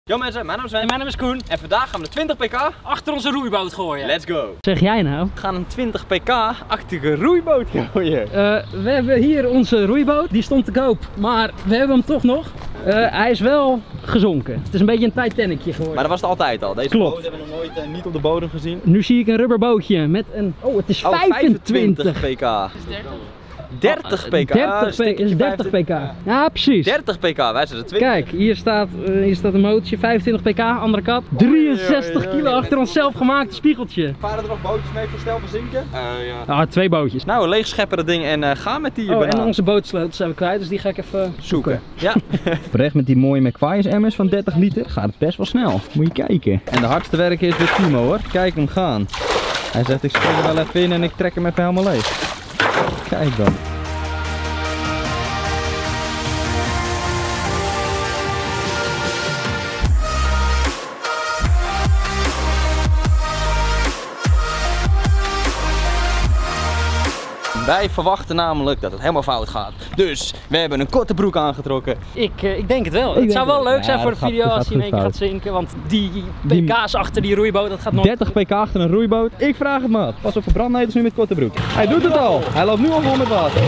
Yo mensen, mijn naam is Sven. En mijn naam is Koen. En vandaag gaan we de 20 pk achter onze roeiboot gooien. Let's go! Zeg jij nou? We gaan een 20 pk-achtige roeiboot gooien. We hebben hier onze roeiboot. Die stond te koop, maar we hebben hem toch nog. Hij is wel gezonken. Het is een beetje een Titanicje geworden. Maar dat was het altijd al. Deze Klopt. boot hebben we nog nooit niet op de bodem gezien. Nu zie ik een rubberbootje met een... Oh, het is 25 pk. 30 pk. 30 pk. Ja, precies. 30 pk, wij zijn er 20. Kijk, hier staat een motortje, 25 pk, andere kant. 63 kilo achter ons zelf gemaakte spiegeltje. Varen er nog bootjes mee voor stel verzinken? Ja. Ah, 2 bootjes. Nou, leeg scheppen dat ding en ga met die banaan. En onze bootsleutels zijn we kwijt, dus die ga ik even zoeken. Ja. Oprecht met die mooie McQuires emmers van 30 liter gaat het best wel snel. Moet je kijken. En de hardste werker is weer Timo hoor. Kijk hem gaan. Hij zegt ik spring er wel even in en ik trek hem even helemaal leeg. Kijk dan. Wij verwachten namelijk dat het helemaal fout gaat. Dus we hebben een korte broek aangetrokken. Ik denk het wel. Het zou wel leuk zijn voor de video als hij in één keer gaat zinken. Want die pk's achter die roeiboot, dat gaat nog... 30 pk achter een roeiboot. Ik vraag het me af. Pas op voor brandnetels nu met korte broek. Hij doet het al. Hij loopt nu al vol met water.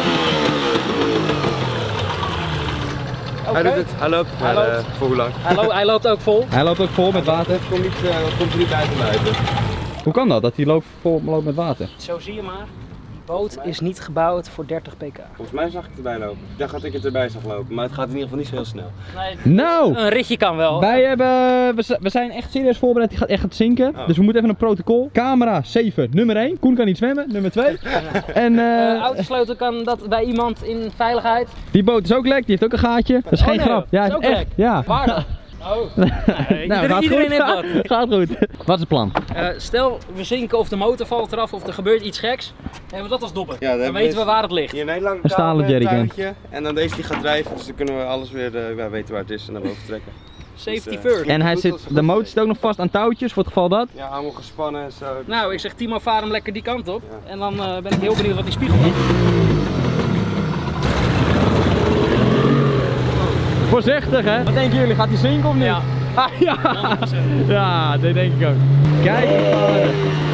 Hij doet het, hij loopt, maar voor hoe lang? Hij loopt ook vol. Hij loopt ook vol met water. Het komt er niet uit te buiten. Hoe kan dat hij loopt met water? Zo zie je maar. Die boot is niet gebouwd voor 30 pk. Volgens mij zag ik het erbij lopen. Ik dacht dat ik het erbij zag lopen, maar het gaat in ieder geval niet zo heel snel. Nee, Nou! Een ritje kan wel. We zijn echt serieus voorbereid, die gaat echt zinken. Oh. Dus we moeten even een protocol. Camera 7, nummer 1. Koen kan niet zwemmen, nummer 2. En autosleutel kan dat bij iemand in veiligheid. die boot is ook lek, die heeft ook een gaatje. Dat is geen grap. Ja, is ook echt. lek. Ja. Waar dan? Oh. Nou, Iedereen heeft wat. Gaat goed. Wat is het plan? Stel, we zinken of de motor valt eraf of er gebeurt iets geks. Dan hebben we dat als dobber. Ja, dan weten we waar het ligt. Hier een heel lang Een stalen jerrycan. en dan deze die gaat drijven, dus dan kunnen we alles weer weten waar het is en naar boven trekken. Safety Dus, first. En de motor zit ook nog vast aan touwtjes voor het geval dat. Ja, allemaal gespannen en zo. Nou, ik zeg Timo, vaar hem lekker die kant op. Ja. En dan ben ik heel benieuwd wat die spiegel doet. Voorzichtig hè? Wat denken jullie? Gaat hij zinken of niet? Ja. Ah, ja. 100%. Ja, dat denk ik ook. Kijk eens varen.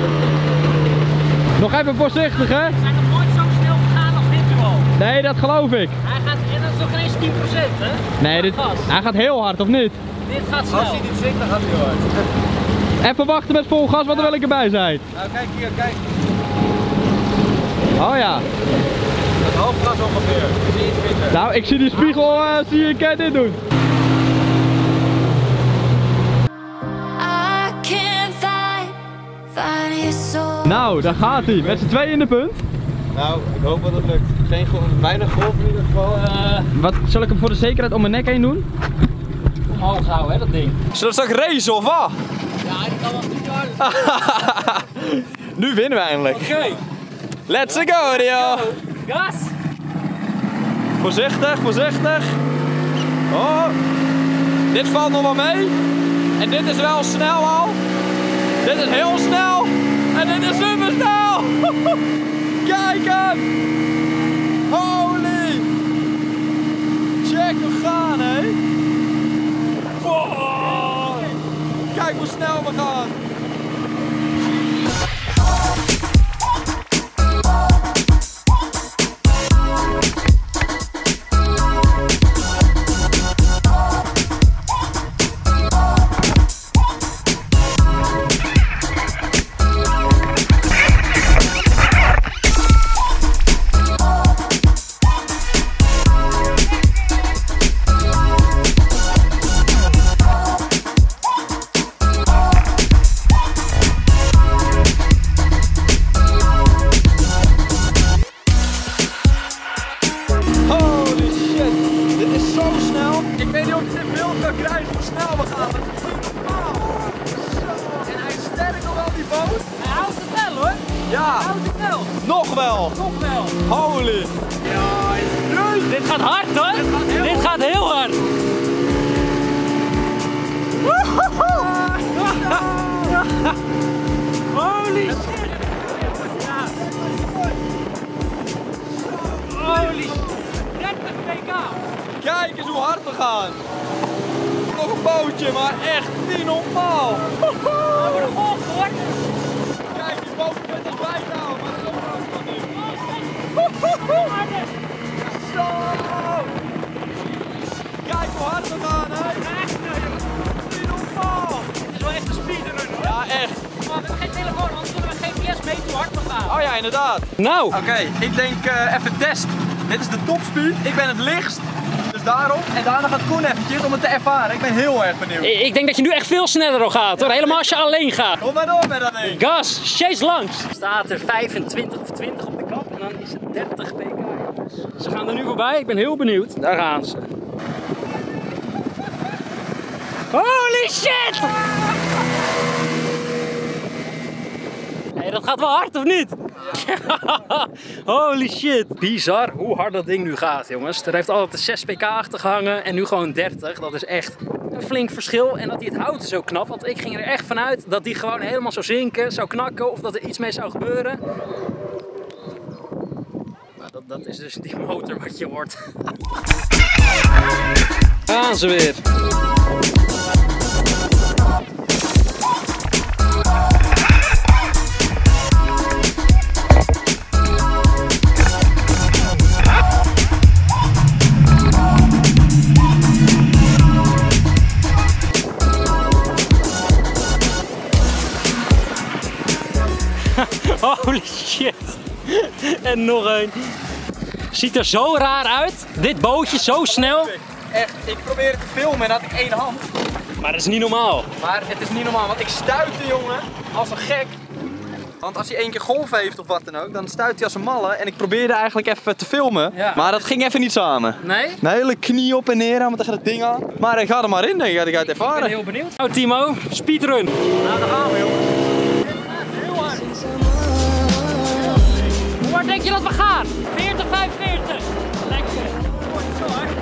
Nog even voorzichtig hè? We zijn nog nooit zo snel gegaan als dit nu al. Nee, dat geloof ik. Hij gaat, en dat is nog geen eens 10% hè? Nee, hij gaat heel hard of niet? Dit gaat snel. Als hij niet zinkt, dan gaat hij heel hard. Even wachten met vol gas, want er wil ik erbij zijn. Nou kijk hier, kijk. Oh ja. Het half gas ongeveer. Dat is iets minder. Nou, ik zie die spiegel, zie je Ken dit doen. Nou, daar gaat hij. Met z'n tweeën in de punt. Nou, ik hoop dat het lukt. Geen weinig golf in ieder geval. Wat, zal ik hem voor de zekerheid om mijn nek heen doen? Omhoog houden hè, dat ding. Zullen we straks racen of wat? Ja, die kan wel niet harder. Nu winnen we eindelijk. Oké. Let's go, Rio. Gas! Voorzichtig, voorzichtig. Oh, dit valt nog wel mee. En dit is wel snel al. Dit is heel snel. En dit is super snel. Kijk hem. Holy. Check hoe gaan, hé. Wow. Kijk hoe snel we gaan. Ja, nog wel. Nog wel. Holy. Dit gaat hard hoor. Dit gaat heel hard. Holy shit. Holy shit. 30 pk. Kijk eens hoe hard we gaan. Nog een bootje. bootje, maar echt niet normaal. We worden gehoord. Kijk, die boot met ons bijna, maar dat is ook nog niet. Zo! Kijk hoe hard we gaan, hè? Niet normaal! Het is wel echt een speedrun hoor. Ja, echt. Maar we hebben geen telefoon, anders kunnen we GPS mee hoe hard we gaan. Oh ja, inderdaad. Nou. Oké, ik denk even test. Dit is de topspeed. Ik ben het lichtst. Dus daarom. En daarna gaat Koen eventjes om het te ervaren. Ik ben heel erg benieuwd. Ik denk dat je nu echt veel sneller al gaat hoor. Helemaal als je alleen gaat. Kom maar door met dat ding. Gas, chase langs. Staat er 25 of 20 op de kap en dan is het 30 pk. Ze gaan er nu voorbij, ik ben heel benieuwd. Daar gaan ze. Holy shit! Hey, dat gaat wel hard of niet? Ja. Holy shit. Bizar hoe hard dat ding nu gaat jongens. Er heeft altijd de 6 pk achter gehangen en nu gewoon 30. Dat is echt een flink verschil. En dat hij het houdt is zo knap. Want ik ging er echt vanuit dat die gewoon helemaal zou zinken, zou knakken of dat er iets mee zou gebeuren. Maar dat is dus die motor wat je hoort. Gaan ze weer. Holy shit. En nog een. Ziet er zo raar uit. Dit bootje zo snel. Echt, ik probeer het te filmen en had ik één hand. Maar dat is niet normaal. Maar het is niet normaal, want ik stuitte jongen als een gek. Want als hij één keer golf heeft of wat dan ook, dan stuit hij als een malle. En ik probeerde eigenlijk even te filmen, Ja. maar dat ging even niet samen. Nee? Mijn hele knie op en neer, helemaal tegen dat ding aan. Maar ik ga er maar in, denk ik, dat ik uit Ik ben ervaren. heel benieuwd. Nou Timo, speedrun. Nou, daar gaan we jongen. Heel hard. Hoe hard denk je dat we gaan? 40, 45. Lekker. Wordt zo hard.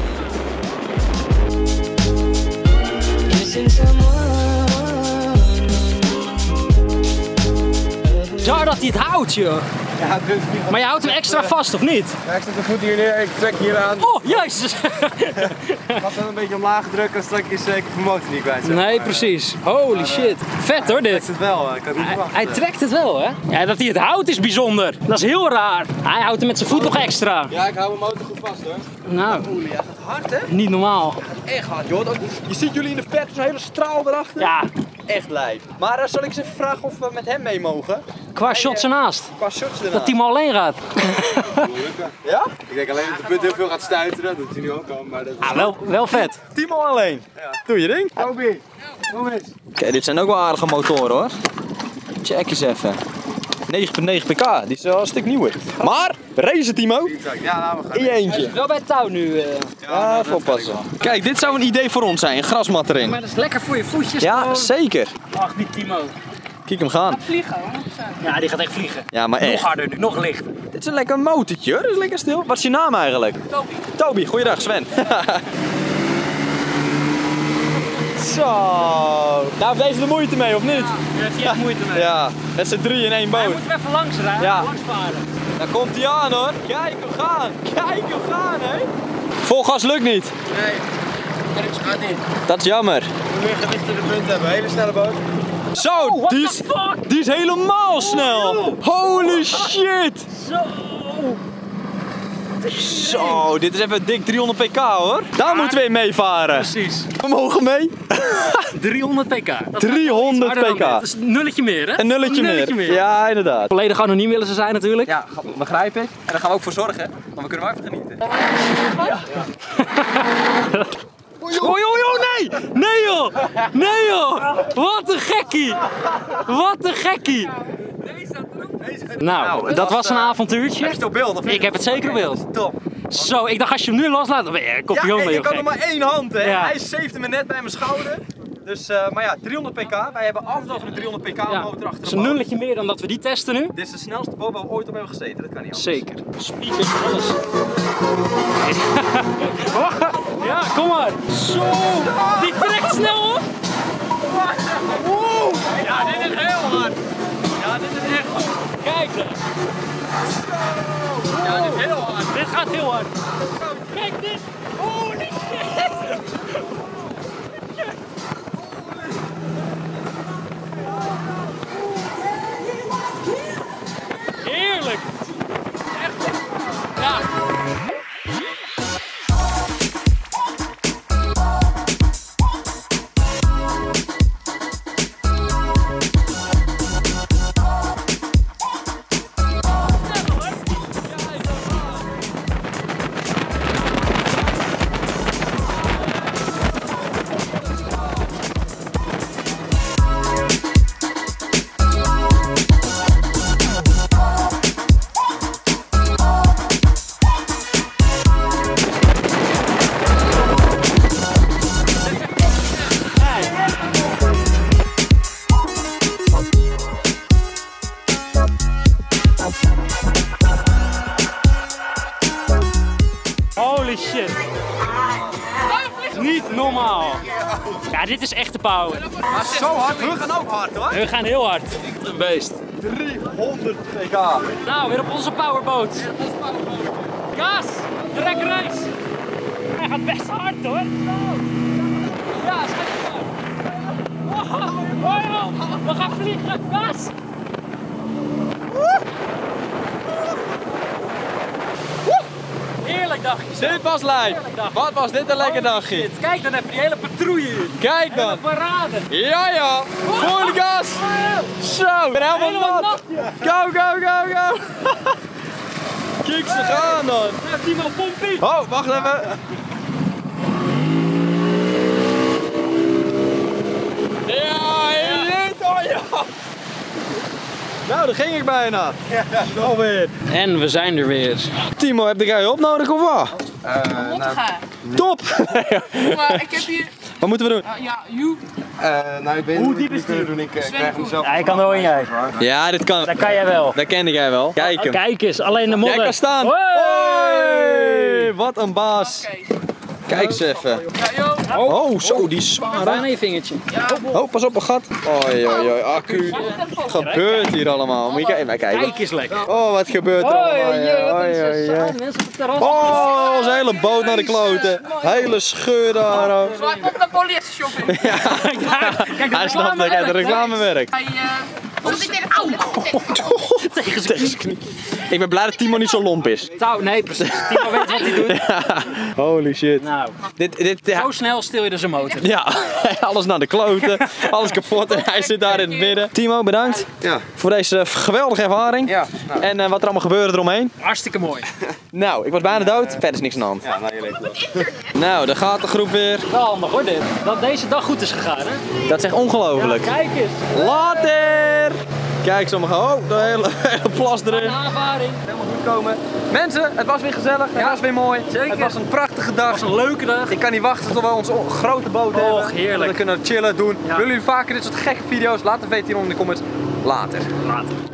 Zo dat hij het houdt, joh. Ja, dus niet. Maar je houdt hem extra vast, of niet? Ja, ik zet de voet hier neer, ik trek hier aan. Oh, jezus! Ik had hem een beetje omlaag drukken, dan straks is zeker mijn motor niet kwijt. zeg Nee, maar. precies. Holy shit. Vet hoor, Ik dit. het wel, ik had niet verwacht. Hij trekt het wel, hè? Ja, dat hij het houdt is bijzonder. Dat is heel raar. Hij houdt hem met zijn voet nog extra. Ja, ik hou mijn motor goed vast hoor. Nou, Oeh, ja, gaat hard hè? niet normaal. Echt hard joh. Je ziet jullie in de verte zo'n hele straal erachter. Ja, Echt lijp. Maar zal ik eens even vragen of we met hem mee mogen? qua shots ernaast. Qua shots ernaast. Dat Timo alleen gaat. Ja? Ik denk alleen dat de punt heel veel gaat stuiteren, dat doet hij nu ook al, maar dat is... Ah, wel vet. Timo alleen. Ja. Doe je ding. Toby, kom eens. Oké, dit zijn ook wel aardige motoren hoor. Check eens even. 9,9 pk, die is wel een stuk nieuwer. Maar, race Timo. Ja, nou we gaan. In je eentje. Wel bij het touw nu. Ja, even oppassen. Kijk, dit zou een idee voor ons zijn, een grasmat erin. Maar dat is lekker voor je voetjes. Ja, gewoon. zeker. Ach, die Timo. Kijk hem gaan. Vliegen, 100%. Ja, die gaat echt vliegen. Ja, maar Nog echt. harder nu, nog lichter. Dit is een lekker motortje hoor, dit is lekker stil. Wat is je naam eigenlijk? Toby. Toby, goeiedag Sven. Zo. Nou, heeft deze de moeite mee of niet? Daar heeft hij echt moeite mee. Ja, met z'n drie in één Hij boot. moet er even langs rijden, Ja. langs varen. Daar komt hij aan hoor. Kijk hem gaan. Kijk hem gaan hè. Vol gas lukt niet. Nee, dat gaat niet. Dat is jammer. We moeten weer gelichte de punt hebben, hele snelle boot. Zo, what die the is, fuck? die is helemaal snel. Holy shit. Zo. Zo, dit is even dik 300 pk hoor. Daar moeten we in meevaren. Precies. We mogen mee. 300 pk. Dat 300 gaat harder dan pk. dit. Dat is een nulletje meer hè? Een nulletje meer. Ja, inderdaad. Volledig anoniem willen ze zijn natuurlijk. Ja, begrijp ik. En daar gaan we ook voor zorgen. Want we kunnen wel even genieten. Oei, oei, oei, nee! Nee joh! Nee joh! Wat een gekkie! Wat een gekkie! Nou, dat was een avontuurtje. Heb je het op beeld of niet? Ik heb het zeker op beeld. Top. Zo, ik dacht als je hem nu loslaat, dan ben je kopje Ja, joh. ik kan er maar één hand hè. Ja. Hij savede me net bij mijn schouder. Dus, maar ja, 300 pk. Wij hebben af met een 300 pk Ja, motor dat achter is de een boot. nulletje meer dan dat we die testen nu. Dit is de snelste boot waar we ooit op hebben gezeten. Dat kan niet anders. Zeker. Speakers, alles. Ja, kom maar. Zo, die trekt snel op. Wow. Ja, dit is heel hard. Ja, dit is echt goed. Kijk dan. Ja, dit is heel hard. Dit gaat heel hard. Kijk dit. Holy shit. Ja, dit is echte power. Maar zo hard, we gaan ook hard hoor. We gaan heel hard. Een beest. 300 pk. Nou, weer op onze powerboot. Gas! Trek rechts! Hij gaat best hard hoor. Ja, schijt hard. We gaan vliegen. Gas! Heerlijk dagje. Dit was lijp. Wat was dit een lekker dagje. Shit, kijk dan even die hele patrouille hier. Kijk dan. Parade. Ja. Voor de gas. Zo. Ik ben helemaal nat. Go. Kijk ze gaan dan. Ja, Timo, pompie. Oh, wacht even. Ja, Nou, daar ging ik bijna. Alweer. En we zijn er weer. Timo, heb jij hulp nodig of wat? Top! Maar ik heb hier... Wat moeten we doen? Nou, ik weet niet hoe diep is die? Doen. Ik krijg hem zelf. Hij kan wel in jij. Ja, dit kan. Dat kan jij wel. Dat kende jij wel. Kijk hem. Kijk eens, alleen de modder. Jij kan staan. Hoi! Wat een baas. Kijk eens even. Oh, zo, die is zwaar hè. Aan je vingertje. Oh, pas op, een gat. Oei, accu. Wat gebeurt hier allemaal? Moet je even kijken. Kijk eens lekker. Oh, wat gebeurt er allemaal? Mensen op het terras. Oh, onze hele boot naar de kloten. Hele scheur daar. Oh. Zwaar op naar politie-shopping. Kijk, Hij snapt dat jij de reclame werkt. Hij, wat is dit? Auw! tegen zijn knie. Ik ben blij dat Timo niet zo lomp is. Nee, precies. Timo weet wat hij doet. Holy shit. Nou, Dit, zo snel stil je dus een motor. ja, alles naar de kloten, alles kapot en hij zit daar in het midden. Timo, bedankt voor deze geweldige ervaring. Ja, En wat er allemaal gebeurde eromheen. Hartstikke mooi. Nou, ik was bijna dood, verder is niks aan de hand. Ja, nou, je leeft wel. Nou, daar gaat de groep weer. Wel handig hoor dit. Dat deze dag goed is gegaan hè. Dat is echt ongelooflijk. Kijk eens. Later! Kijk, sommigen, de hele plas erin. Een aanvaring. Helemaal goed komen. Mensen, het was weer gezellig, het was weer mooi. Zeker. Het was een prachtige dag. Het was een leuke dag. Ik kan niet wachten tot we onze grote boot hebben. Och, heerlijk. Dat we kunnen chillen, doen. Ja. Willen jullie vaker dit soort gekke video's? Laat het weten hier onder in de comments. Later. Later.